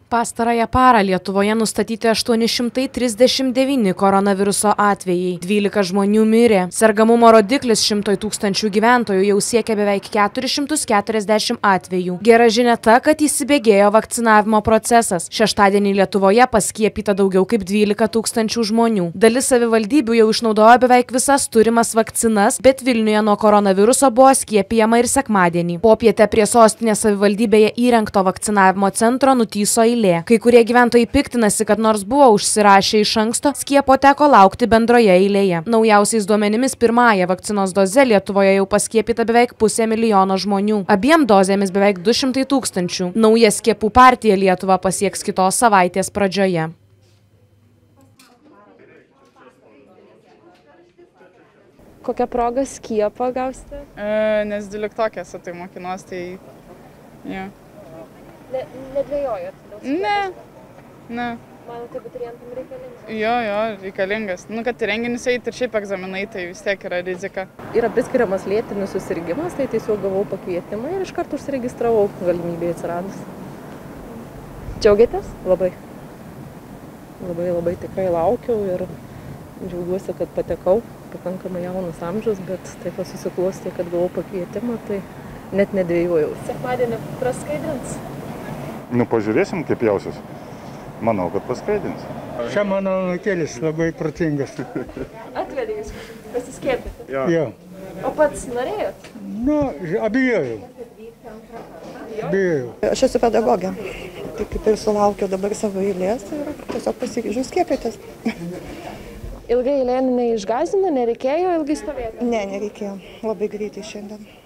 Pastarąją parą Lietuvoje nustatyti 839 koronaviruso atvejai. 12 žmonių mirė. Sergamumo rodiklis 100 000 gyventojų jau siekia beveik 440 atvejų. Gera žinia ta, kad įsibėgėjo vakcinavimo procesas. Šeštadienį Lietuvoje paskiepyta daugiau kaip 12 000 žmonių. Dalis savivaldybių jau išnaudojo beveik visas turimas vakcinas, bet Vilniuje nuo koronaviruso buvo skiepijama ir sekmadienį. Popietę prie sostinės savivaldybėje įrengto vakcinavimo centro nutįso eilė. Kai kurie gyventojai piktinasi, kad nors buvo užsirašę iš anksto, skiepo teko laukti bendroje eilėje. Naujausiais duomenimis pirmąją vakcinos doze Lietuvoje jau paskiepyta beveik 500 000 žmonių. Abiem dozėmis beveik 200 000. Nauja skiepų partija Lietuvą pasieks kitos savaitės pradžioje. Kokią progą skiepą gausite? Nes 12 esu, tai mokinos, tai... Ja. Nedvėjojot? Ne. Manote, abiturientam reikalingas? Jo, reikalingas. Kad į renginius eiti ir šiaip egzaminai, tai vis tiek yra rizika. Yra priskiriamas lėtinis susirgimas, tai tiesiog gavau pakvietimą ir iš karto užsiregistravau, galimybė atsiradus. Džiaugiatės? Labai tikrai laukiau ir džiaugiuosi, kad patekau. Pakankamai jaunas amžius, bet taip susiklostė, kad gavau pakvietimą, tai net nedvėjojau. Sekmadienį praskaidrins? Pažiūrėsim, kaip jausis. Manau, kad paskaidins. Čia mano anūkėlis labai protingas. Atvedė jūs pasiskiepyti? Jo. O pats norėjot? Abejojau. Aš esu pedagogė. Tai kaip ir sulaukiau dabar savo eilės ir tiesiog pasiryžau skiepytis. Ilgai eilė neišgąsdino, nereikėjo ilgai stovėti? Ne, nereikėjo. Labai greitai šiandien.